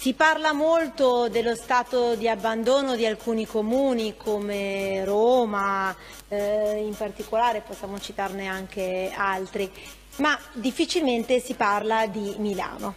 Si parla molto dello stato di abbandono di alcuni comuni come Roma, in particolare possiamo citarne anche altri, ma difficilmente si parla di Milano.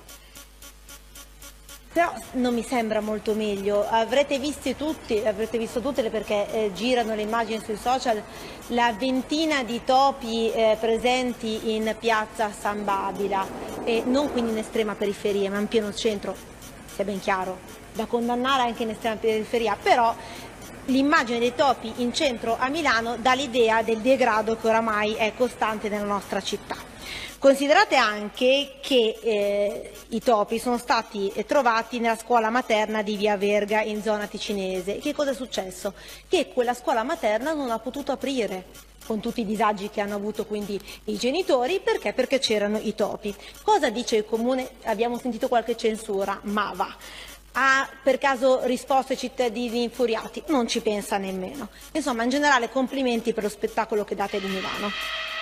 Però non mi sembra molto meglio, avrete visto tutte perché girano le immagini sui social, la ventina di topi presenti in piazza San Babila, e non quindi in estrema periferia ma in pieno centro, sia ben chiaro, da condannare anche in estrema periferia, però l'immagine dei topi in centro a Milano dà l'idea del degrado che oramai è costante nella nostra città. Considerate anche che i topi sono stati trovati nella scuola materna di Via Verga in zona ticinese. Che cosa è successo? Che quella scuola materna non ha potuto aprire, con tutti i disagi che hanno avuto quindi i genitori, perché c'erano i topi. Cosa dice il comune? Abbiamo sentito qualche censura, ma va. Ha per caso risposto ai cittadini infuriati? Non ci pensa nemmeno. Insomma, in generale complimenti per lo spettacolo che date di Milano.